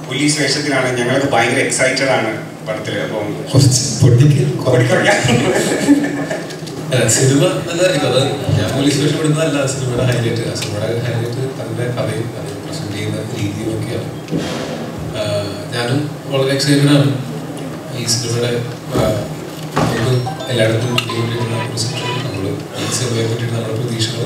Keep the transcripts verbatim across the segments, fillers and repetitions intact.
Police വേഷത്തിലാണ്. ഞങ്ങളൊക്കെ ഭയങ്കര എക്സൈറ്റഡ് ആണ് പടത്തിൽ. അപ്പം സിനിമ നല്ലതായിരിക്കും. അത് ഞാൻ പോലീസ് വേഷം ഇടുന്നതല്ല സിനിമയുടെ ഹൈലൈറ്റ്. ആ സിനിമയുടെ ഹൈലൈറ്റ് അതിൻ്റെ കഥയും അത് പ്രസന്റ് ചെയ്യുന്ന രീതിയും ഒക്കെയാണ്. ഞാനും വളരെ എക്സൈറ്റഡ് ആണ് ഈ സിനിമയുടെ. നമുക്ക് എല്ലായിടത്തും നമ്മൾ ഈ സിനിമയെ പറ്റിയിട്ട് നമ്മുടെ പ്രതീക്ഷകൾ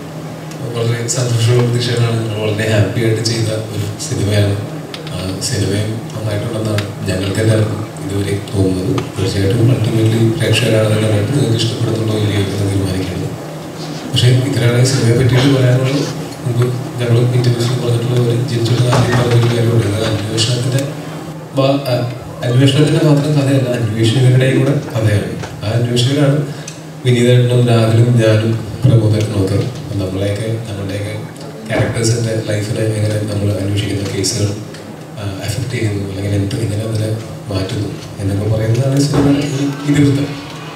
വളരെ സന്തോഷമുള്ള പ്രതീക്ഷകളാണ്. നമ്മൾ വളരെ ഹാപ്പി ആയിട്ട് ചെയ്ത ഒരു സിനിമയാണ്. സിനിമയും നന്നായിട്ടുണ്ടെന്നാണ് ഞങ്ങൾക്ക് എല്ലാവർക്കും ഇതുവരെ തോന്നുന്നത്. തീർച്ചയായിട്ടും അൾട്ടിമേറ്റ്ലി പ്രേക്ഷകരാണെന്ന് കണ്ടിട്ട് നിങ്ങൾക്ക് ഇഷ്ടപ്പെടുന്നുണ്ടോ ഇല്ലയോ എന്ന് തീരുമാനിക്കുന്നത്. പക്ഷേ ഇത്രയാണ് സിനിമയെ പറ്റിയിട്ട് പറയാനുള്ളത്. മുമ്പ് ഞങ്ങൾ ഇൻ്റർവ്യൂസിൽ പറഞ്ഞിട്ടുള്ള ഒരു ജനിച്ചിട്ട് ആദ്യം പറഞ്ഞൊരു കാര്യമുണ്ട്. അത് അന്വേഷണത്തിൻ്റെ അന്വേഷണത്തിൻ്റെ മാത്രം കഥയല്ല, അന്വേഷകരുടെയും കൂടെ കഥയാണ്. ആ അന്വേഷകരാണ് വിനീതേട്ടനും രാഹുലും ഞാനും പ്രമോദേട്ടനും ഒക്കെ. നമ്മളെയൊക്കെ നമ്മളുടെയൊക്കെ ക്യാരക്ടേഴ്സിൻ്റെ ലൈഫിനെ എങ്ങനെ നമ്മൾ അന്വേഷിക്കുന്ന കേസുകൾ എഫക്റ്റ് ചെയ്യുന്നു, അല്ലെങ്കിൽ എന്ത് എങ്ങനെ അതിനെ മാറ്റുന്നു എന്നൊക്കെ പറയുന്നതാണ് സിനിമയുടെ ഇതിവൃത്തം.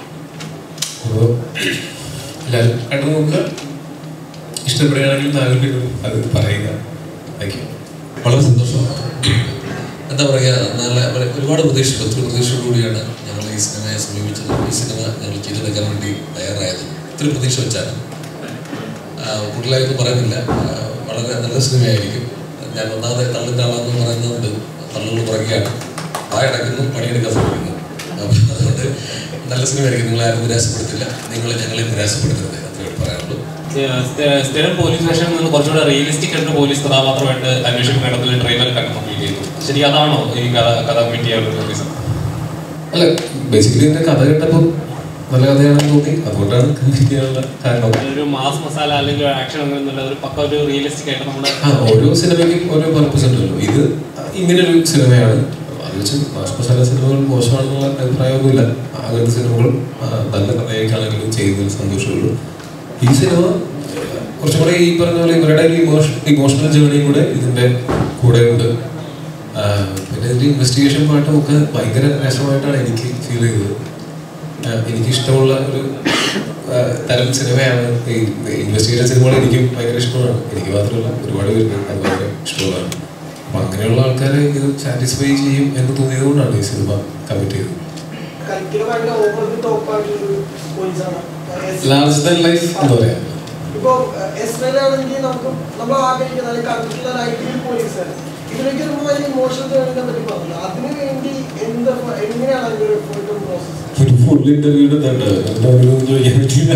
അപ്പോൾ എല്ലാവരും കണ്ടു നോക്കുക. ഇഷ്ടപ്പെടുകയാണെങ്കിൽ നാല് അത് പറയുക. Thank you. വളരെ സന്തോഷം. എന്താ പറയുക, നല്ല ഒരുപാട് പ്രതീക്ഷ ഒത്തിരി പ്രതീക്ഷയോടുകൂടിയാണ് ഞങ്ങൾ ഈ സിനിമയെ സമീപിച്ചത്. ഈ സിനിമ ഞങ്ങൾ ചെയ്തെടുക്കാൻ വേണ്ടി തയ്യാറായത് ഒത്തിരി പ്രതീക്ഷ വെച്ചാണ്. കൂടുതലായൊന്നും പറയുന്നില്ല. വളരെ നല്ല സിനിമയായിരിക്കും. ഞാൻ ഒന്നാമത് തള്ളിത്താളെന്ന് പറയുന്നത് തള്ളുകൾ പുറകെയാണ്. ആ ഇടയ്ക്കുന്നു പണിയെടുക്കാൻ ശ്രമിക്കുന്നു. അപ്പം അതുകൊണ്ട് നല്ല സിനിമയായിരിക്കും. നിങ്ങളാരും നിരാശപ്പെടുത്തില്ല, നിങ്ങൾ ഞങ്ങളെ നിരാശപ്പെടുത്തരുത്, അത്രയും പറയാനുള്ളൂ. സ്ഥിരം പോലീസ് വേഷനിൽ നിന്ന് കുറച്ചുകൂടെ റിയലിസ്റ്റിക് ആയിട്ട് പോലീസ് കഥാപാത്രമായിട്ട് അന്വേഷണം വേണ്ടതിൽ ട്രെയിലർ കണ്ടപ്പോൾ ഫീൽ ചെയ്തു. ശരി, അതാണോ ഈ കഥ കഥ കമ്മിറ്റ് ചെയ്യാനുള്ള റീസൺ? അല്ല, ബേസിക്കലി എൻ്റെ കഥ കേട്ടപ്പോൾ നല്ല കഥയാണെന്ന് തോന്നി, അതുകൊണ്ടാണ് കമ്മിറ്റ് ചെയ്യാനുള്ള കാരണം. ഒരു മാസ് മസാല അല്ലെങ്കിൽ ആക്ഷൻ അങ്ങനെ ഒരു പക്ക ഒരു റിയലിസ്റ്റിക് ആയിട്ട് നമ്മുടെ ആ ഓരോ സിനിമയ്ക്കും ഓരോ പർപ്പസ് ഉണ്ടല്ലോ. ഇത് ഇങ്ങനൊരു സിനിമയാണ്. അത് വെച്ച് മാസ് മസാല സിനിമകൾ മോശമാണെന്നുള്ള അഭിപ്രായമൊന്നുമില്ല. അങ്ങനത്തെ സിനിമകളും നല്ല കഥയായിട്ടാണെങ്കിലും ചെയ്യുന്നതിൽ സന്തോഷമുള്ളൂ. ഈ സിനിമ കുറച്ചും കൂടെ ഈ പറഞ്ഞ പോലെ ഇവരുടെ ഇമോഷൻ ഇമോഷണൽ ജേർണിയും കൂടെ ഇതിൻ്റെ കൂടെ ഉണ്ട്. പിന്നെ ഇതിൻ്റെ ഇൻവെസ്റ്റിഗേഷൻ പാട്ടും ഒക്കെ ഭയങ്കര രസമായിട്ടാണ് എനിക്ക് ഫീൽ ചെയ്തത്. എനിക്കിഷ്ടമുള്ള ഒരു തരം സിനിമയാണ് ഈ ഇൻവെസ്റ്റിഗേഷൻ സിനിമകൾ. എനിക്കും ഭയങ്കര ഇഷ്ടമാണ്. എനിക്ക് മാത്രമല്ല ഒരുപാട് പേർക്ക് അത് ഭയങ്കര ഇഷ്ടമുള്ളതാണ്. അപ്പം അങ്ങനെയുള്ള ആൾക്കാരെ ഇത് സാറ്റിസ്ഫൈ ചെയ്യും എന്ന് തോന്നിയത് കൊണ്ടാണ് ഈ സിനിമ കമ്മിറ്റ് ചെയ്തത്. ലാർജ് ദാൻ ലൈഫ് എന്ന് പറയാം. ഇപ്പോൾ എസ്രയിലാണെങ്കിൽ നമുക്ക് നമ്മൾ ആഗ്രഹിക്കുന്ന ഇതിലേക്ക് വലിയ ഇമോഷണൽ ജേർണിനെ പറ്റി പറഞ്ഞു. അതിനു വേണ്ടി എന്താ എങ്ങനെയാണ് അതിൻ്റെ ഒരു പ്രോസസ്? ഒരു ഫുൾ ഇന്റർവ്യൂ ചോദിക്കാൻ പറ്റില്ല.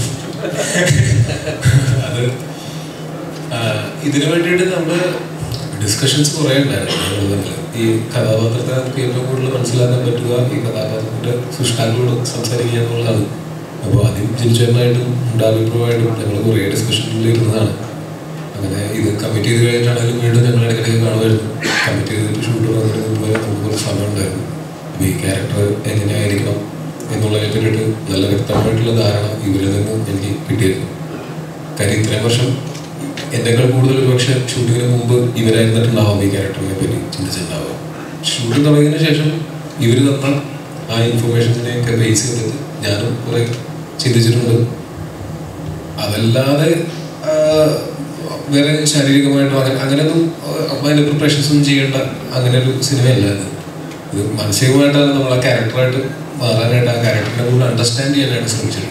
അത് ഇതിനു വേണ്ടിയിട്ട് നമ്മൾ ഡിസ്കഷൻസ് കുറേ ഉണ്ടായിരുന്നു. ഈ കഥാപാത്രത്തെ നമുക്ക് ഏറ്റവും കൂടുതൽ മനസ്സിലാക്കാൻ പറ്റുക ഈ കഥാപാത്രത്തിൻ്റെ സൃഷ്ടാക്കളോട് സംസാരിക്കുക എന്നുള്ളതാണ്. അപ്പോൾ ആദ്യം ജിൻചേട്ടനായിട്ടും ഡാവിപ്രമായിട്ടും ഞങ്ങൾ കുറേ ഡിസ്കഷനിൽ ഇരുന്നതാണ്. അങ്ങനെ ഇത് കമ്മിറ്റ് ചെയ്ത് കഴിഞ്ഞിട്ടാണെങ്കിലും വീണ്ടും ഞങ്ങൾ ഇടയ്ക്കിടയ്ക്ക് കാണുമായിരുന്നു. കമ്മിറ്റ് ചെയ്തിട്ട് ഷൂട്ട് തുടങ്ങുന്നതിന് മുമ്പ് നമുക്ക് കുറച്ച് സമയം ഉണ്ടായിരുന്നു. അപ്പോൾ ഈ ക്യാരക്ടർ എങ്ങനെയായിരിക്കണം എന്നുള്ളതിനെ പറ്റിയിട്ട് നല്ല വ്യക്തമായിട്ടുള്ള ധാരണ ഇവരിൽ നിന്ന് എനിക്ക് കിട്ടിയിരുന്നു. കാര്യം ഇത്രയും വർഷം എന്നെക്കാൾ കൂടുതൽ ഒരു പക്ഷേ ഷൂട്ടിങ്ങിന് മുമ്പ് ഇവരായിരുന്നിട്ടുണ്ടാവാം ഈ ക്യാരക്ടറിനെ പറ്റി ചിന്തിച്ചിട്ടുണ്ടാവുക. ഷൂട്ടിങ് തുടങ്ങിയതിന് ശേഷം ഇവർ തന്ന ആ ഇൻഫർമേഷൻസിനെയൊക്കെ ബേസ് ചെയ്തിട്ട് ഞാനും കുറേ ചിന്തിച്ചിട്ടുണ്ട്. അതല്ലാതെ വേറെ ശാരീരികമായിട്ടോ അങ്ങനെ അങ്ങനെയൊന്നും അതിൻ്റെ പ്രിപ്പറേഷൻസ് ഒന്നും ചെയ്യേണ്ട അങ്ങനെ ഒരു സിനിമയല്ല ഇത്. ഇത് മാനസികമായിട്ടാണ് നമ്മൾ ആ ക്യാരക്ടറായിട്ട് മാറാനായിട്ട് ആ ക്യാരക്ടറിനെ കൂടെ അണ്ടർസ്റ്റാൻഡ് ചെയ്യാനായിട്ട് ശ്രമിച്ചിട്ടുണ്ട്.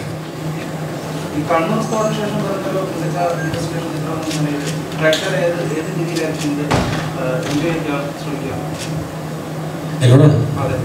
എന്നോടാണ്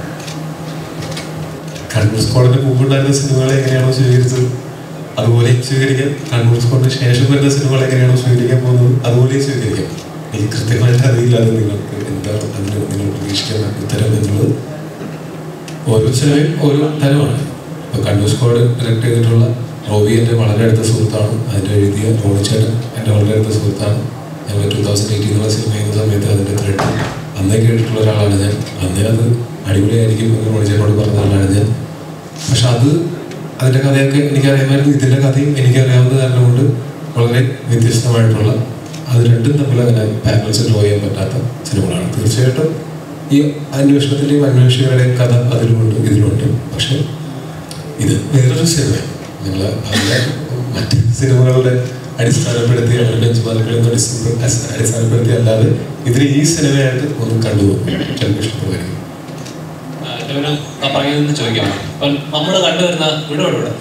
കണ്ണൂർ സ്ക്വാഡിന്റെ മുമ്പുണ്ടായിരുന്ന സിനിമകളെ എങ്ങനെയാണോ സ്വീകരിച്ചത് അതുപോലെ സ്വീകരിക്കാം. കണ്ണൂർ സ്ക്വാഡിന് ശേഷം വരുന്ന സിനിമകൾ എങ്ങനെയാണോ സ്വീകരിക്കാൻ പോകുന്നത് അതുപോലെ സ്വീകരിക്കാം. എനിക്ക് കൃത്യമായിട്ട് അറിയില്ലാതെ നിങ്ങൾക്ക് എന്താണ് അതിന് നിങ്ങൾ പ്രതീക്ഷിക്കുന്ന ഉത്തരം എന്നുള്ളത്. ഓരോ സിനിമയും ഓരോ തരമാണ്. ഇപ്പോൾ കണ്ണൂർ സ്ക്വാഡ് ഡയറക്ട് ചെയ്തിട്ടുള്ള റോബി എൻ്റെ വളരെ അടുത്ത സുഹൃത്താണ്. അതിൻ്റെ എഴുതിയ റോണിച്ചേട്ടൻ എൻ്റെ വളരെ അടുത്ത സുഹൃത്താണ്. ഞങ്ങൾ ടൂ തൗസൻഡ് എയ്റ്റീൻ എന്നുള്ള സിനിമ ചെയ്യുന്ന സമയത്ത് അതിൻ്റെ ത്രെഡ് അന്നേ കേട്ടിട്ടുള്ള ഒരാളാണ് ഞാൻ. അന്നേ അത് അടിപൊളിയായിരിക്കും എന്ന് റോണിച്ചേട്ടനോട് പറഞ്ഞ ആളാണ് ഞാൻ. പക്ഷെ അത് അതിൻ്റെ കഥയൊക്കെ എനിക്കറിയാമായിരുന്നു. ഇതിൻ്റെ കഥയും എനിക്കറിയാവുന്ന കാരണം കൊണ്ട് വളരെ വ്യത്യസ്തമായിട്ടുള്ള അത് രണ്ടും തമ്മിൽ അങ്ങനെ പാരലൽസ് ഡ്രോ ചെയ്യാൻ പറ്റാത്ത സിനിമകളാണ്. തീർച്ചയായിട്ടും ഈ അന്വേഷണത്തിൻ്റെയും അന്വേഷകരുടെയും കഥ അതിലുമുണ്ട് ഇതിലുണ്ട്. പക്ഷെ ഇത് വേറൊരു സിനിമയാണ്. നിങ്ങൾ അതിലെ മറ്റ് സിനിമകളുടെ അടിസ്ഥാനപ്പെടുത്തി അവരുടെ ബെഞ്ച് മാർക്കുകളൊന്നും അടിസ്ഥാനപ്പെടുത്തി അല്ലാതെ ഇതിന് ഈ സിനിമയായിട്ട് ഒന്ന് കണ്ടുപോകും, ചിലപ്പോൾ ഇഷ്ടപ്പെടുമായിരിക്കും. പറയുന്നതെന്ന് ചോദിക്കാം. അപ്പം നമ്മൾ കണ്ടുവരുന്ന ഇവിടെ ഇവിടെ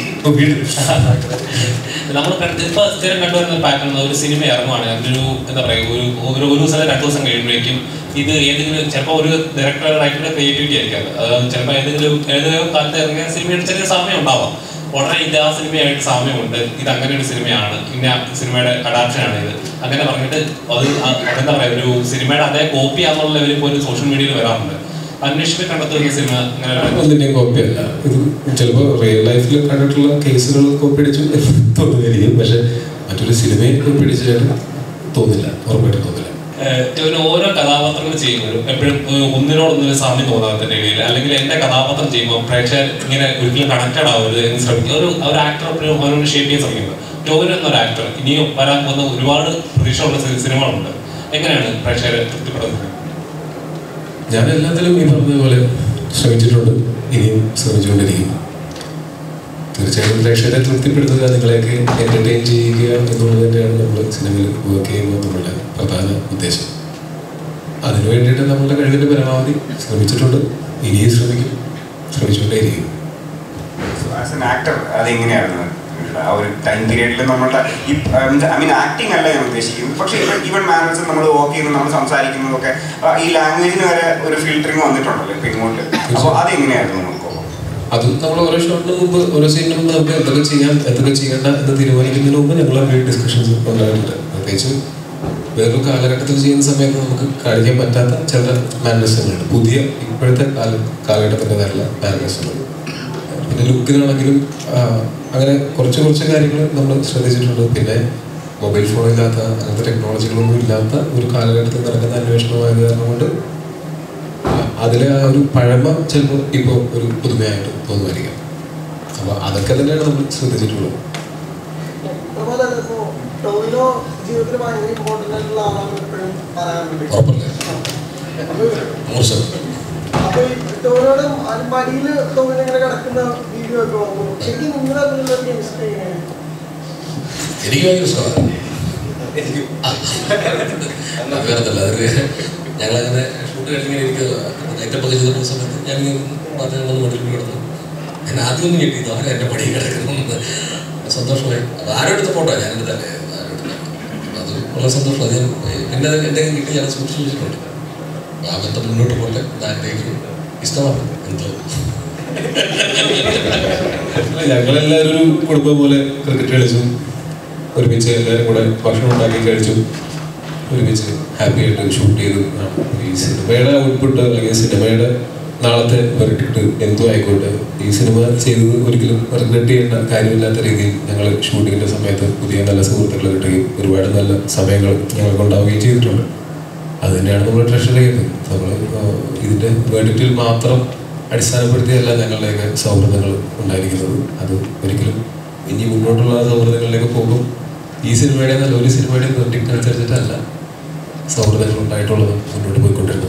നമ്മൾ ഇപ്പൊ സ്ഥിരം കണ്ടുവരുന്ന പാറ്റേൺ, ഒരു സിനിമ ഇറങ്ങുവാണ്, അതിനൊരു എന്താ പറയുക, ഒരു ഒരു ഒരു ദിവസം രണ്ടു ദിവസം കഴിയുമ്പോഴേക്കും ഇത് ഏതെങ്കിലും ചിലപ്പോൾ ഒരു ഡയറക്ടർ റൈറ്ററുടെ ക്രിയേറ്റിവിറ്റി ആയിരിക്കും അത്. അതായത് ചിലപ്പോൾ ഏതെങ്കിലും ഏതെങ്കിലും കാലത്ത് ഇറങ്ങിയ സിനിമയുടെ ചെറിയ സമയം ഉണ്ടാവാം, ഉടനെ ഇത് ആ സിനിമയായിട്ട് സാമ്യമുണ്ട്, ഇത് അങ്ങനെ ഒരു സിനിമയാണ്, ഇന്ന സിനിമയുടെ അഡാപ്ഷനാണ് ഇത്, അങ്ങനെ പറഞ്ഞിട്ട് അത് എന്താ പറയുക, ഒരു സിനിമയുടെ അതേ കോപ്പി ആണെന്നുള്ള ലെവലിൽ പോലും സോഷ്യൽ മീഡിയയിൽ വരാറുണ്ട്. അന്വേഷിച്ച് കണ്ടെത്തുന്ന സിനിമ ഒന്നിന്റെയും കോപ്പി അല്ല ഇത്. ചിലപ്പോൾ റിയൽ ലൈഫിൽ കണ്ടിട്ടുള്ള കേസുകൾ കോപ്പി അടിച്ചു തോന്നുമായിരിക്കും, പക്ഷെ മറ്റൊരു സിനിമയെ കോപ്പി അടിച്ചായിട്ട് തോന്നില്ല, ഉറപ്പായിട്ട് തോന്നില്ല. ഓരോ കഥാപാത്രങ്ങൾ ചെയ്യുമ്പോഴും എപ്പോഴും ഒന്നിനോടൊന്നിനും സാമ്യം തോന്നാത്ത രീതിയിൽ, അല്ലെങ്കിൽ എന്റെ കഥാപാത്രം ചെയ്യുമ്പോൾ പ്രേക്ഷകർ ഇങ്ങനെ ഒരിക്കലും കണക്റ്റഡ് ആവരുത് എന്ന് ശ്രമിക്കുക. ഒരു ഒരു ആക്ടർ എപ്പോഴും അവരോട് ഷേപ്പ് ചെയ്യാൻ ശ്രമിക്കുന്നത്. ടോവിനോ എന്നൊരു ആക്ടർ ഇനിയും വരാൻ പോകുന്ന ഒരുപാട് പ്രതീക്ഷയുള്ള സിനിമകളുണ്ട്. എങ്ങനെയാണ് പ്രേക്ഷകരെ തൃപ്തിപ്പെടുന്നത്? ഞാൻ എല്ലാത്തിലും ഈ പറഞ്ഞതുപോലെ ശ്രമിച്ചിട്ടുണ്ട്, ഇനിയും ശ്രമിച്ചുകൊണ്ടിരിക്കും. തീർച്ചയായിട്ടും പ്രേക്ഷകരെ തൃപ്തിപ്പെടുത്തുക, നിങ്ങളെയൊക്കെ എൻ്റർടൈൻ ചെയ്യുക എന്നുള്ളത് തന്നെയാണ് നമ്മൾ സിനിമയിൽ വർക്ക് ചെയ്യുമ്പോൾ നമ്മളുടെ പ്രധാന ഉദ്ദേശം. അതിനു വേണ്ടിയിട്ട് നമ്മളുടെ കഴിവിൻ്റെ പരമാവധി ശ്രമിച്ചിട്ടുണ്ട്, ഇനിയും ശ്രമിക്കും, ശ്രമിച്ചുകൊണ്ടേയിരിക്കും. ആസ് എൻ ആക്ടർ അതെങ്ങനെയായിരുന്നു ആ ഒരു ടൈം പീരീഡിൽ നമ്മളുടെ ഐ മീൻ ആക്ടിങ് അല്ല ഞാൻ ഉദ്ദേശിക്കുന്നത്, പക്ഷേ ഈവൻ ഈവൻ മാനേഴ്സ് നമ്മൾ വർക്ക് ചെയ്യുന്നത്, നമ്മൾ സംസാരിക്കുന്നതൊക്കെ ഈ ലാംഗ്വേജിന് വരെ ഒരു ഫിൽറ്ററിങ് വന്നിട്ടുണ്ടല്ലോ ഇപ്പം ഇങ്ങോട്ട്. അപ്പോൾ അതെങ്ങനെയായിരുന്നു നമുക്ക്? അതും നമ്മൾ ഓരോ ഷോട്ടിന് മുമ്പ് ഓരോ സീനിന് മുമ്പ് നമുക്ക് എന്തൊക്കെ ചെയ്യാം എന്തൊക്കെ ചെയ്യേണ്ട എന്ന് തീരുമാനിക്കുന്നതിന് മുമ്പ് ഞങ്ങൾ അവരുടെ ഡിസ്കഷൻസ് ഉണ്ടായിട്ടുണ്ട്. പ്രത്യേകിച്ച് വേറൊരു കാലഘട്ടത്തിൽ ചെയ്യുന്ന സമയത്ത് നമുക്ക് കാണിക്കാൻ പറ്റാത്ത ചില മാനേഴ്സുകളുണ്ട്, പുതിയ ഇപ്പോഴത്തെ കാല കാലഘട്ടത്തിൻ്റെതായുള്ള മാനേഴ്സുകൾ. പിന്നെ ലുക്കിനാണെങ്കിലും അങ്ങനെ കുറച്ച് കുറച്ച് കാര്യങ്ങൾ നമ്മൾ ശ്രദ്ധിച്ചിട്ടുണ്ട്. പിന്നെ മൊബൈൽ ഫോണില്ലാത്ത അങ്ങനത്തെ ടെക്നോളജികളൊന്നും ഇല്ലാത്ത ഒരു കാലഘട്ടത്തിൽ നടക്കുന്ന അന്വേഷണമായത് കാരണം കൊണ്ട് അതിലെ ആ ഒരു പഴമ ചിലപ്പോൾ ഇപ്പോൾ ഒരു പുതുമയായിട്ട് തോന്നുമായിരിക്കാം. അപ്പോൾ അതൊക്കെ തന്നെയാണ് നമ്മൾ ശ്രദ്ധിച്ചിട്ടുള്ളത്. എനിക്ക് ഭയങ്കര ഇഷ്ടമാണ്. വേറെന്തല്ല, അതൊരു ഞങ്ങളങ്ങനെ ഷൂട്ട് കഴിഞ്ഞിങ്ങനെ ഇരിക്കുക, നൈറ്റപ്പൊക്കെ ചെയ്ത സമയത്ത് ഞാൻ മാധ്യമങ്ങളൊന്നും മടിയിൽ കിടന്നു. ഞാൻ ആദ്യമൊന്നും കിട്ടിയിരുന്നു, അവരെ എൻ്റെ പടിയിൽ കിടക്കുന്നു. സന്തോഷമായി. അത് ആരോടുത്ത ഫോട്ടോ ഞാൻ എൻ്റെ തന്നെ ആരോടുത്ത അത് വളരെ സന്തോഷം. അത് ഞാൻ പിന്നെ എൻ്റെ കിട്ടി ഞാൻ സൂക്ഷിച്ച് വെച്ചിട്ടുണ്ട്. ആ ബന്ധം മുന്നോട്ട് പോട്ടെ, ആഗ്രഹിക്കും, ഇഷ്ടമാണ്. എന്തോ ഞങ്ങളെല്ലാവരും ഒരു കുടുംബം പോലെ ക്രിക്കറ്റ് കളിച്ചു, ഒരുമിച്ച് എല്ലാവരും കൂടെ ഭക്ഷണം ഉണ്ടാക്കി കഴിച്ചു, ഒരുമിച്ച് ഹാപ്പി ആയിട്ട് ഷൂട്ട് ചെയ്തു. ഈ സിനിമയുടെ ഔട്ട്പുട്ട് അല്ലെങ്കിൽ സിനിമയുടെ നാളത്തെ വെറുക്കിട്ട് എന്തോ ആയിക്കോട്ടെ, ഈ സിനിമ ചെയ്തത് ഒരിക്കലും റിഗ്രറ്റ് ചെയ്യേണ്ട കാര്യമില്ലാത്ത രീതിയിൽ ഞങ്ങൾ ഷൂട്ടിങ്ങിൻ്റെ സമയത്ത് പുതിയ നല്ല സുഹൃത്തുക്കൾ കിട്ടുകയും ഒരുപാട് നല്ല സമയങ്ങൾ ഞങ്ങൾക്ക് ഉണ്ടാവുകയും ചെയ്തിട്ടുണ്ട്. അത് തന്നെയാണ് നമ്മൾ ട്രഷർ ചെയ്യുന്നത്. നമ്മൾ ഇതിൻ്റെ വേർഡിറ്റിൽ മാത്രം അടിസ്ഥാനപ്പെടുത്തിയല്ല ഞങ്ങളുടെയൊക്കെ സൗഹൃദങ്ങൾ ഉണ്ടായിരിക്കുന്നത്. അത് ഒരിക്കലും ഇനി മുന്നോട്ടുള്ള സൗഹൃദങ്ങളിലേക്ക് പോകും ഈ സിനിമയുടെ നല്ല ഒരു സിനിമയുടെ വെർഡിക്റ്റ് അനുസരിച്ചിട്ടല്ല സൗഹൃദങ്ങൾ ഉണ്ടായിട്ടുള്ളത് മുന്നോട്ട് പോയിക്കൊണ്ടിരുന്നത്.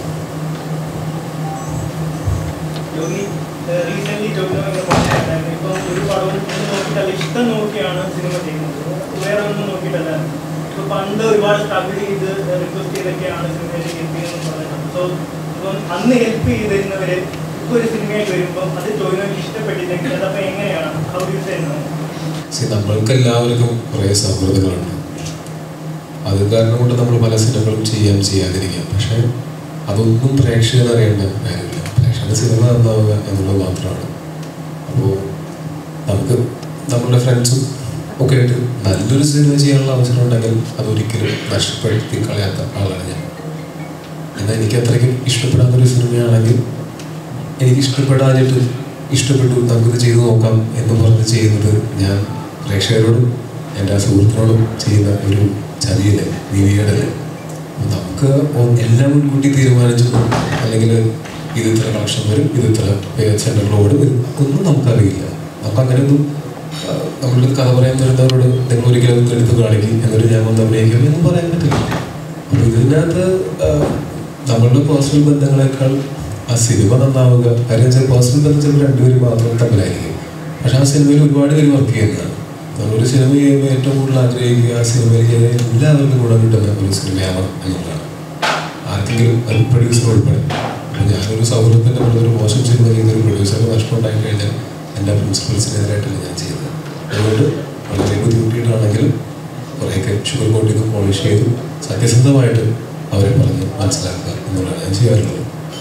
ഒരു പടവും നോക്കിയിട്ടല്ല, ഇഷ്ടം നോക്കിയാണ് സിനിമ ചെയ്യുന്നത്, വേറെ ഒന്നും നോക്കിയിട്ടല്ല. ഇപ്പൊ പണ്ട് ഒരുപാട് സ്ട്രഗിൾ ചെയ്ത് റിക്വസ്റ്റ് ചെയ്തൊക്കെയാണ് സിനിമയിലേക്ക് എത്തിയെന്ന് പറയുന്നത്. സോ ഇപ്പം അന്ന് ഹെൽപ്പ് ചെയ്തിരുന്നവര് ഇപ്പൊ ഒരു സിനിമയിൽ വരുമ്പോൾ അത് ടോവിനോയ്ക്ക് ഇഷ്ടപ്പെട്ടില്ലെങ്കിൽ അതപ്പോ എങ്ങനെയാണ് ഹൗ യു സേ നോ? നമ്മൾക്ക് എല്ലാവർക്കും കുറേ സൗഹൃദങ്ങളുണ്ട്. അത് കാരണം കൊണ്ട് നമ്മൾ പല സിനിമകളും ചെയ്യാം, ചെയ്യാതിരിക്കാം. പക്ഷേ അതൊന്നും പ്രേക്ഷകർ അറിയേണ്ട കാര്യമില്ല. പ്രേക്ഷകർ സിനിമ നന്നാവുക എന്നുള്ളത് മാത്രമാണ്. അപ്പോൾ നമുക്ക് നമ്മളുടെ ഫ്രണ്ട്സും ഒക്കെ ആയിട്ട് നല്ലൊരു സിനിമ ചെയ്യാനുള്ള അവസരം ഉണ്ടെങ്കിൽ അതൊരിക്കലും നഷ്ടപ്പെടുത്തി കളയാത്ത ആളാണ് ഞാൻ. എന്നാൽ എനിക്ക് അത്രയ്ക്കും ഇഷ്ടപ്പെടാത്തൊരു സിനിമയാണെങ്കിൽ എനിക്ക് ഇഷ്ടപ്പെടാനായിട്ട് ഇഷ്ടപ്പെട്ടു നമുക്കിത് ചെയ്തു നോക്കാം എന്ന് പറഞ്ഞ് ചെയ്യുന്നത് ഞാൻ പ്രേക്ഷകരോടും എൻ്റെ ആ സുഹൃത്തിനോടും ചെയ്യുന്ന ഒരു ചതിയല്ലേ, നീതികേടല്ലേ. നമുക്ക് എല്ലാം മുൻകൂട്ടി തീരുമാനിച്ചു അല്ലെങ്കിൽ ഇത് ഇത്ര കളക്ഷൻ വരും, ഇത് ഇത്ര സെൻറ്ററിലോട് വരും, ഒന്നും നമുക്കറിയില്ല. നമുക്ക് അങ്ങനെയൊന്നും നമ്മളുടെ കഥ പറയാൻ വരുന്നവരോട് നിങ്ങൾ ഒരിക്കലും എടുത്ത് കാണിക്കും എന്നിട്ട് ഞാൻ വന്ന് അഭിനയിക്കും എന്നും പറയാൻ പറ്റില്ല. അപ്പോൾ ഇതിനകത്ത് നമ്മളുടെ പേഴ്സണൽ ബന്ധങ്ങളെക്കാൾ ആ സിനിമ നന്നാവുക, കാര്യം വെച്ചാൽ പേഴ്സണൽ ബന്ധം ചിലപ്പോൾ രണ്ടുപേരും മാത്രം തമ്മിലായിരിക്കും. പക്ഷെ ആ സിനിമയിൽ ഒരുപാട് പേര് വർക്ക് ചെയ്യുന്നതാണ്. നമ്മളൊരു സിനിമ ചെയ്യുമ്പോൾ ഏറ്റവും കൂടുതൽ ആഗ്രഹിക്കുക ആ സിനിമയിൽ എല്ലാവർക്കും കൂടെ കിട്ടുന്ന ഒരു സിനിമയാണ് എന്നുള്ളതാണ്. ആർക്കെങ്കിലും ഒരു പ്രൊഡ്യൂസർ ഉൾപ്പെടെ. അപ്പോൾ ഞാനൊരു സൗഹൃദത്തിൻ്റെ പുറത്ത് ഒരു മോശം സിനിമ ചെയ്യുന്ന ഒരു പ്രൊഡ്യൂസറിന് നഷ്ടം ഉണ്ടായി കഴിഞ്ഞാൽ എൻ്റെ പ്രിൻസിപ്പൾസിനെതിരായിട്ടല്ല ഞാൻ ചെയ്തത്. അതുകൊണ്ട് വളരെ ബുദ്ധിമുട്ടിയിട്ടാണെങ്കിലും കുറേയൊക്കെ ഷുഗർ കോട്ട് ചെയ്ത് പോളിഷ് ചെയ്തു സത്യസന്ധമായിട്ട് അവരെ പറഞ്ഞ് മനസ്സിലാക്കുക എന്നുള്ളതാണ് ഞാൻ ചെയ്യാറുള്ളത്.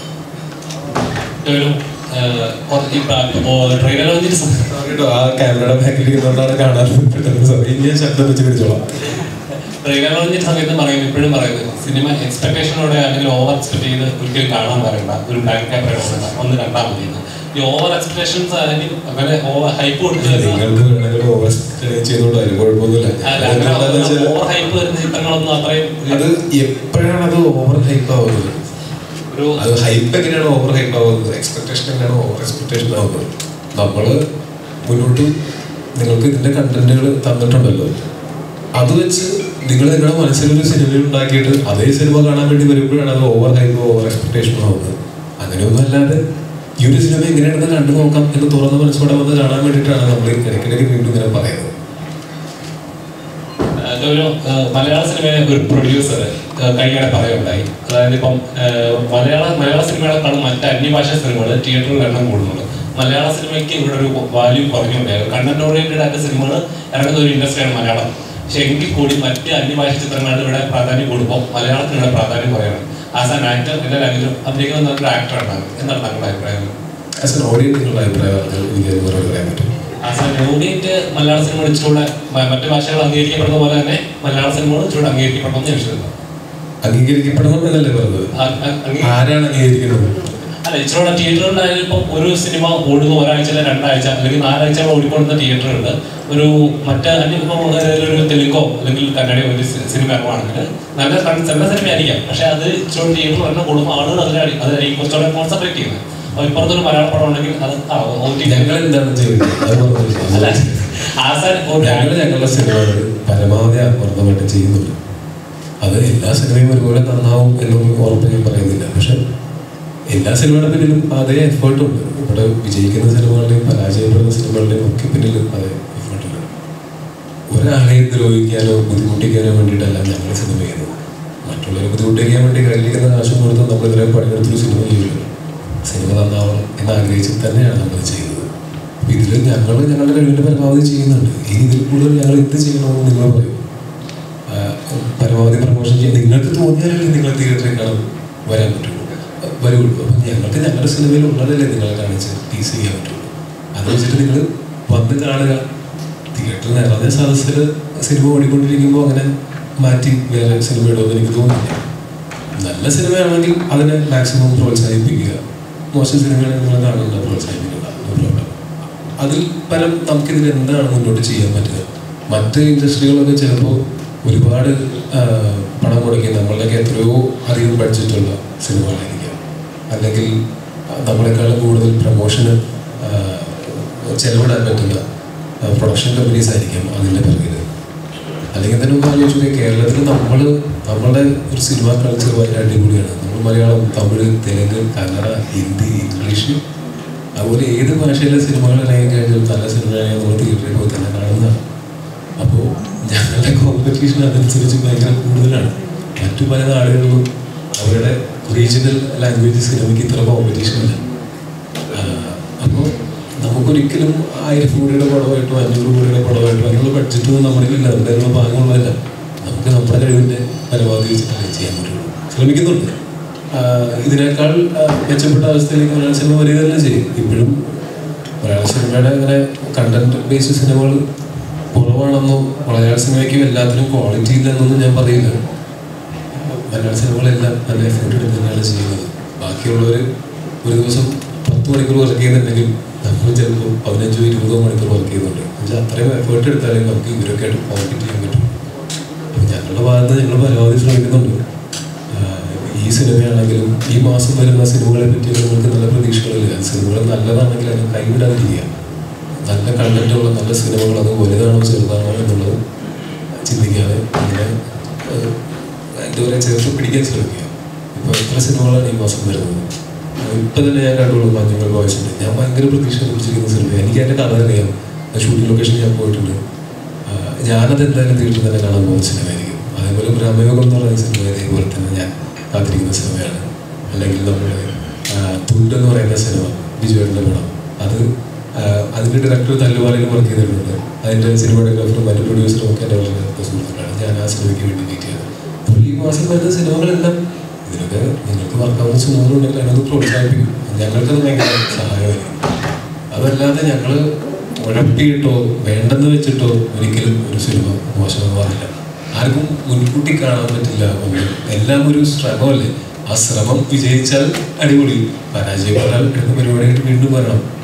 ആ ക്യാമറയുടെ ബാക്കിൽ ഇരുന്നുകൊണ്ടാണ് കാണാൻ ഞാൻ ശബ്ദം വെച്ച് പിടിച്ചോളാം. ട്രെയിലർ സമയത്ത് പറയുന്നത് ഇപ്പോഴും പറയുന്നത് സിനിമ എക്സ്പെക്ടേഷനോടെ അല്ലെങ്കിൽ ഓവർ എക്സ്പെക്ട് ചെയ്ത് ഒരിക്കലും കാണാൻ പറയണ്ട, ഒരു ബ്ലാക്ക് ക്യാമറ ഒന്ന് കണ്ടാൽ മതി. ഈ ഓവർ എക്സ്പെക്ടേഷൻസ് അല്ലെങ്കിൽ അങ്ങനെ ഓവർ ഹൈപ്പ് നിങ്ങൾക്ക് ഓവർ ചെയ്തോണ്ടായാലും കുഴപ്പമൊന്നുമില്ല. ഓവർ ഹൈപ്പ് വരുന്ന ചിത്രങ്ങളൊന്നും അത്രയും അത് എപ്പോഴാണ് അത് ഓവർ ഹൈപ്പ് ആവുന്നത്? ഒരു അത് ഹൈപ്പ് എങ്ങനെയാണ് ഓവർ ഹൈപ്പ് ആവുന്നത്? എക്സ്പെക്ടേഷൻ എങ്ങനെയാണ് ഓവർ എക്സ്പെക്ടേഷൻ ആവുന്നത്? നമ്മൾ മുന്നോട്ട് നിങ്ങൾക്ക് ഇതിൻ്റെ കണ്ടന്റുകൾ തന്നിട്ടുണ്ടല്ലോ, അത് വെച്ച് നിങ്ങൾ നിങ്ങളുടെ മനസ്സിലൊരു സിനിമ ഉണ്ടാക്കിയിട്ട് അതേ സിനിമ കാണാൻ വേണ്ടി വരുമ്പോഴാണ് അത് ഓവർ ഹൈപ്പ് ഓവർ എക്സ്പെക്ടേഷൻ ആവുന്നത്. അങ്ങനെയൊന്നും അല്ലാതെ ഈ ഒരു സിനിമ എങ്ങനെയാണെന്ന് കണ്ടു നോക്കാം എന്ന് തുറന്ന മനസ്സോടെ വന്ന് കാണാൻ വേണ്ടിയിട്ടാണ് നമ്മൾ ഇടയ്ക്കിടയ്ക്ക് വീണ്ടും ഇങ്ങനെ പറയുന്നത്. ഒരു മലയാള സിനിമയിലെ ഒരു പ്രൊഡ്യൂസർ കഴിഞ്ഞിടെ പറയുണ്ടായി, അതായത് ഇപ്പം മലയാള മലയാള സിനിമകളെക്കാളും മറ്റ് അന്യഭാഷാ സിനിമകൾ തിയേറ്ററിൽ എണ്ണം കൂടുന്നുണ്ട്. മലയാള സിനിമയ്ക്ക് ഇവിടെ ഒരു വാല്യൂ കുറഞ്ഞുണ്ടായിരുന്നു. കണ്ടന്റ് ഓറിയന്റഡ് ആയിട്ട് സിനിമകൾ ഇറങ്ങുന്ന ഒരു ഇൻഡസ്ട്രിയാണ് മലയാളം. പക്ഷെ എങ്കിൽ കൂടി മറ്റ് അന്യഭാഷ ചിത്രങ്ങളുടെ ഇവിടെ പ്രാധാന്യം കൂടുമ്പോൾ മലയാളത്തിന് ഇവിടെ പ്രാധാന്യം കുറയണം. ആസ് ആൻ ആക്ടർ എല്ലാ ലാംഗ്വേജും അഭിനയിക്കുന്ന നല്ലൊരു ആക്ടറാണ്. എന്താണ് താങ്കളുടെ അഭിപ്രായം? ആസ് എൻ ഓഡിയൻസ് നിങ്ങളുടെ അഭിപ്രായം പറയാൻ പറ്റും? As an audience Malayala cinema ഇച്ചിലൂടെ മറ്റു ഭാഷകൾ അംഗീകരിക്കപ്പെടുന്ന പോലെ തന്നെ മലയാള സിനിമകൾ ഇച്ചിലൂടെ അംഗീകരിക്കപ്പെടണമെന്ന് വിശ്വസിക്കുന്നു. അംഗീകരിക്കപ്പെടണം എന്നല്ലേ പറഞ്ഞത്? ആരാണ് അംഗീകരിക്കുന്നത്? അല്ല, ഇച്ചിലൂടെ തിയേറ്ററുകളിലായാലും ഇപ്പം ഒരു സിനിമ ഓടുന്ന ഒരാഴ്ച അല്ലെങ്കിൽ രണ്ടാഴ്ച അല്ലെങ്കിൽ നാലാഴ്ച ഓടിക്കൊടുന്ന തിയേറ്ററുണ്ട്. ഒരു മറ്റ് അന്യ ഒരു തെലുങ്കോ അല്ലെങ്കിൽ കന്നഡയോ ഒരു സിനിമ ഇറങ്ങുവാണെങ്കിൽ നല്ല നല്ല സിനിമ ആയിരിക്കാം, പക്ഷെ അത് ഇച്ചിലൂടെ തിയേറ്ററിൽ തന്നെ കൂടുമ്പോൾ ആളുകൾ അതിലാണ് അതിലായിരിക്കും കുറച്ചുകൂടെ കോൺസെൻട്രേറ്റ് ചെയ്യുന്നത്. അപ്പോൾ ഇപ്പുറത്തൊരു മലയാള പടം ഉണ്ടെങ്കിൽ അത് ഞങ്ങൾ എന്താണ് ചെയ്യുന്നത്? ഞങ്ങൾ ഞങ്ങളുടെ സിനിമകൾ പരമാവധി അപൂർണമായിട്ട് ചെയ്യുന്നുണ്ട്. അത് എല്ലാ സിനിമയും ഒരുപോലെ നന്നാവും എന്നൊന്നും ഉറപ്പ് ഞാൻ പറയുന്നില്ല. പക്ഷെ എല്ലാ സിനിമയുടെ പിന്നിലും അതേ എഫേർട്ടുണ്ട്. ഇവിടെ വിജയിക്കുന്ന സിനിമകളുടെയും പരാജയപ്പെടുന്ന സിനിമകളുടെയും ഒക്കെ പിന്നിലും അതേ എഫേർട്ടുണ്ട്. ഒരാളെയും ദ്രോഹിക്കാനോ ബുദ്ധിമുട്ടിക്കാനോ വേണ്ടിയിട്ടല്ല ഞങ്ങൾ സിനിമ ചെയ്യുന്നത്. മറ്റുള്ളവരെ ബുദ്ധിമുട്ടിക്കാൻ വേണ്ടി കയ്യിലിരിക്കുന്ന കാശും കൊടുത്ത് നമ്മൾ ഇതിനെ പണിയെടുത്തൊരു സിനിമ ചെയ്യുമല്ലോ. സിനിമ നന്നാവണം എന്നാഗ്രഹിച്ചിട്ട് തന്നെയാണ് നമ്മൾ ചെയ്യുന്നത്. അപ്പോൾ ഇതിൽ ഞങ്ങൾ ഞങ്ങളുടെ കഴിവിൻ്റെ പരമാവധി ചെയ്യുന്നുണ്ട്. ഈ ഇതിൽ കൂടുതൽ ഞങ്ങൾ എന്ത് ചെയ്യണമെന്ന് നിങ്ങൾ പറയും. പരമാവധി പ്രമോഷൻ ചെയ്യാൻ നിങ്ങൾക്ക് തോന്നിയാലല്ലേ നിങ്ങൾ തിയേറ്ററിൽ കാണാൻ വരാൻ പറ്റുള്ളൂ വരുള്ളൂ. അപ്പം ഞങ്ങൾക്ക് ഞങ്ങളുടെ സിനിമയിൽ ഉള്ളതല്ലേ നിങ്ങളെ കാണിച്ച് ടീസ് ചെയ്യാൻ പറ്റുള്ളൂ. അത് വെച്ചിട്ട് നിങ്ങൾ വന്ന് കാണുക. തിയേറ്ററിൽ നിറഞ്ഞ സദസ്സിൽ സിനിമ ഓടിക്കൊണ്ടിരിക്കുമ്പോൾ അങ്ങനെ മാറ്റി വേറെ സിനിമ ഇടുമെന്ന് എനിക്ക് തോന്നുന്നില്ല. നല്ല സിനിമയാണെങ്കിൽ അതിനെ മാക്സിമം പ്രോത്സാഹിപ്പിക്കുക. മോശം സിനിമകളെ നിങ്ങൾ കാണുന്നത് പ്രോത്സാഹിപ്പിക്കുക. അതിൽ പരം നമുക്കിതിൽ എന്താണ് മുന്നോട്ട് ചെയ്യാൻ പറ്റുക? മറ്റ് ഇൻഡസ്ട്രികളൊക്കെ ചിലപ്പോൾ ഒരുപാട് പണം മുടക്കി നമ്മളുടെയൊക്കെ എത്രയോ അധികം ബഡ്ജറ്റുള്ള സിനിമകളായിരിക്കാം, അല്ലെങ്കിൽ നമ്മളെക്കാളും കൂടുതൽ പ്രമോഷന് ചെലവിടാൻ പറ്റുന്ന പ്രൊഡക്ഷൻ കമ്പനീസ് ആയിരിക്കാം അതിൻ്റെ പിറകിൽ. അല്ലെങ്കിൽ തന്നെ ഒന്ന് ആലോചിച്ചു, കേരളത്തിൽ നമ്മൾ നമ്മളുടെ ഒരു സിനിമ കൾച്ചർ വളരെ അടിപൊളിയാണ്. നമ്മൾ മലയാളം, തമിഴ്, തെലുങ്ക്, കന്നഡ, ഹിന്ദി, ഇംഗ്ലീഷ്, അതുപോലെ ഏത് ഭാഷയിലെ സിനിമകൾ ഇറങ്ങി കഴിഞ്ഞാൽ നല്ല സിനിമയാണെങ്കിൽ നമ്മൾ തിയേറ്ററിൽ പോയി തന്നെ കാണുന്നതാണ്. അപ്പോൾ ഞങ്ങളുടെ കോമ്പറ്റീഷൻ അതനുസരിച്ച് ഭയങ്കര കൂടുതലാണ്. മറ്റു പല നാടുകളിലും അവരുടെ റീജിയണൽ ലാംഗ്വേജ് സിനിമയ്ക്ക് ഇത്ര കോമ്പറ്റീഷൻ ഇല്ല. അപ്പോൾ നമുക്കൊരിക്കലും ആയിരം കോടിയുടെ പടമായിട്ടോ അഞ്ഞൂറ് കോടിയുടെ പടമായിട്ടോ അതിനുള്ള ബഡ്ജറ്റൊന്നും നമ്മുടെ ഇല്ല. അതിനുള്ള ഭാഗങ്ങളുള്ളതല്ല. നമുക്ക് നമ്മുടെ കഴിവിൻ്റെ പരമാവധി വെച്ചിട്ടല്ലേ ചെയ്യാൻ പറ്റുള്ളൂ. ശ്രമിക്കുന്നുണ്ട്. ഇതിനേക്കാൾ മെച്ചപ്പെട്ട അവസ്ഥയിലേക്ക് മലയാള സിനിമ വരിക തന്നെ ചെയ്യും. ഇപ്പോഴും മലയാള സിനിമയുടെ അങ്ങനെ കണ്ടന്റ് ബേസ്ഡ് സിനിമകൾ കുറവാണെന്നോ മലയാള സിനിമയ്ക്ക് എല്ലാത്തിനും ക്വാളിറ്റി ഇല്ലെന്നൊന്നും ഞാൻ പറയില്ല. മലയാള സിനിമകളെല്ലാം നല്ല എഫേർട്ട് എടുത്ത് തന്നെയാണ് ചെയ്യുന്നത്. ബാക്കിയുള്ളവർ ഒരു ദിവസം പത്ത് മണിക്കൂർ വർക്ക് ചെയ്യുന്നുണ്ടെങ്കിൽ നമ്മൾ ചിലപ്പോൾ പതിനഞ്ചോ ഇരുപതോ മണിക്കൂർ വർക്ക് ചെയ്യുന്നുണ്ട്. എന്നുവെച്ചാൽ അത്രയും എഫേർട്ട് എടുത്താലേ നമുക്ക് ഇവരൊക്കെ ആയിട്ട് കോമ്പീറ്റ് ചെയ്യാൻ പറ്റും. അപ്പോൾ ഞങ്ങളുടെ ഭാഗത്ത് ഞങ്ങൾ പരമാവധി ശ്രമിക്കുന്നുണ്ട്. ഈ സിനിമയാണെങ്കിലും ഈ മാസം വരുന്ന സിനിമകളെ പറ്റി നിങ്ങൾക്ക് നല്ല പ്രതീക്ഷകളില്ല. സിനിമകൾ നല്ലതാണെങ്കിൽ അതിനെ കൈവിടാതിരിക്കുക. നല്ല കണ്ടന്റുള്ള നല്ല സിനിമകൾ അത് വലുതാണോ ചെറുതാണോ എന്നുള്ളത് ചിന്തിക്കാതെ അങ്ങനെ എന്താ പറയുക ചേർത്ത് പിടിക്കാൻ ശ്രമിക്കുക. ഇപ്പോൾ എത്ര സിനിമകളാണ് ഈ മാസം വരുന്നത്? ഇപ്പം തന്നെ ഞാൻ കണ്ടുള്ളൂ മഞ്ഞുകൾ ബോയ്സിൻ്റെ. ഞാൻ ഭയങ്കര പ്രതീക്ഷ കുറിച്ചിരിക്കുന്ന സിനിമ. എനിക്ക് അതിൻ്റെ കഥ അറിയാം. ഷൂട്ടിംഗ് ലൊക്കേഷൻ ഞാൻ പോയിട്ടുണ്ട്. ഞാനത് എന്തായാലും തിയേറ്ററിൽ തന്നെ കാണാൻ പോകുന്ന സിനിമയായിരിക്കും. അതേപോലെ ബ്രഹ്മയോഗം എന്ന് പറയുന്ന സിനിമ ഇതേപോലെ തന്നെ ഞാൻ കാത്തിരിക്കുന്ന സിനിമയാണ്. അല്ലെങ്കിൽ നമ്മൾ തുണ്ട് എന്ന് പറയുന്ന സിനിമ ബിജുവേട്ടൻ്റെ പടം, അത് അതിൻ്റെ ഡയറക്ടർ തല്ലുപാലയിൽ വർക്ക് ചെയ്തിട്ടുണ്ട്. അതിൻ്റെ സിനിമാറ്റോഗ്രാഫറും അതിൻ്റെ പ്രൊഡ്യൂസറും ഒക്കെ എൻ്റെ വളരെ അടുത്ത സുഹൃത്തുക്കളാണ്. ഞാൻ ആ സിനിമയ്ക്ക് വേണ്ടി വെയിറ്റ് ചെയ്തത്. അപ്പോൾ ഈ മാസം വരുന്ന സിനിമകളെല്ലാം ഇതിനൊക്കെ നിങ്ങൾക്ക് വർക്കാവുന്ന സിനിമകളുണ്ടെങ്കിൽ അതിനൊന്ന് പ്രോത്സാഹിപ്പിക്കും. ഞങ്ങൾക്കത് ഭയങ്കര സഹായമായിരിക്കും. അതല്ലാതെ ഞങ്ങൾ ഉഴപ്പിയിട്ടോ വേണ്ടെന്ന് വെച്ചിട്ടോ ഒരിക്കലും ഒരു സിനിമ മോശമാവാറില്ല. ആർക്കും മുൻകൂട്ടി കാണാൻ പറ്റില്ല. ഒന്ന് എല്ലാം ഒരു ശ്രമമല്ലേ. ആ ശ്രമം വിജയിച്ചാൽ അടിപൊളി, പരാജയപ്പെട്ടാൽ എടുത്ത പരിപാടിയായിട്ട് വീണ്ടും വരണം.